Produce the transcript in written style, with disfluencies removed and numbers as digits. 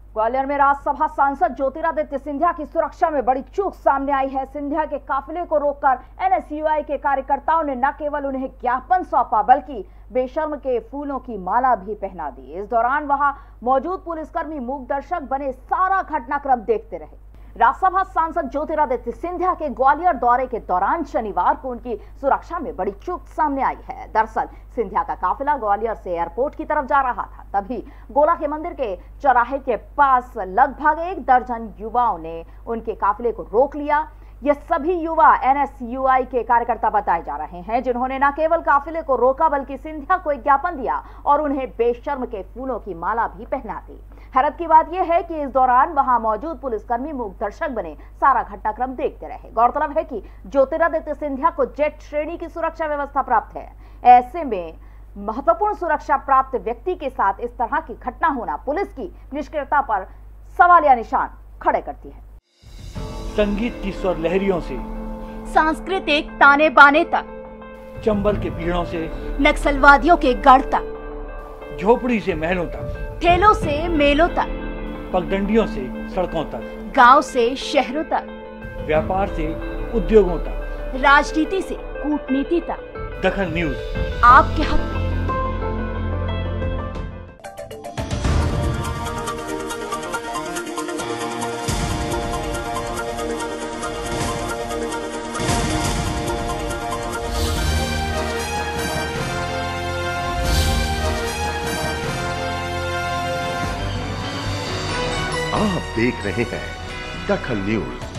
ग्वालियर में राज्यसभा सांसद ज्योतिरादित्य सिंधिया की सुरक्षा में बड़ी चूक सामने आई है। सिंधिया के काफिले को रोककर एनएसयूआई के कार्यकर्ताओं ने न केवल उन्हें ज्ञापन सौंपा बल्कि बेशर्म के फूलों की माला भी पहना दी। इस दौरान वहां मौजूद पुलिसकर्मी मूक दर्शक बने सारा घटनाक्रम देखते रहे। राज्यसभा सांसद ज्योतिरादित्य सिंधिया के ग्वालियर दौरे के दौरान शनिवार को उनकी सुरक्षा में बड़ी चूक सामने आई है। दरअसल सिंधिया का काफिला ग्वालियर से एयरपोर्ट की तरफ जा रहा था, तभी गोला के मंदिर के चौराहे के पास लगभग 1 दर्जन युवाओं ने उनके काफिले को रोक लिया। ये सभी युवा एनएसयूआई के कार्यकर्ता बताए जा रहे हैं, जिन्होंने न केवल काफिले को रोका बल्कि सिंधिया को एक ज्ञापन दिया और उन्हें बेशर्म के फूलों की माला भी पहना दी। हैरत की बात यह है कि इस दौरान वहां मौजूद पुलिसकर्मी मूक दर्शक बने सारा घटनाक्रम देखते रहे। गौरतलब है कि ज्योतिरादित्य सिंधिया को जेट श्रेणी की सुरक्षा व्यवस्था प्राप्त है। ऐसे में महत्वपूर्ण सुरक्षा प्राप्त व्यक्ति के साथ इस तरह की घटना होना पुलिस की निष्क्रियता पर सवालिया निशान खड़े करती है। संगीत की स्वर लहरियों से सांस्कृतिक ताने बाने तक, चंबल के पीड़ों से नक्सलवादियों के गढ़ तक, झोपड़ी से महलों तक, ठेलों से मेलों तक, पगडंडियों से सड़कों तक, गांव से शहरों तक, व्यापार से उद्योगों तक, राजनीति से कूटनीति तक, दखल न्यूज आपके हक में। आप देख रहे हैं दखल न्यूज।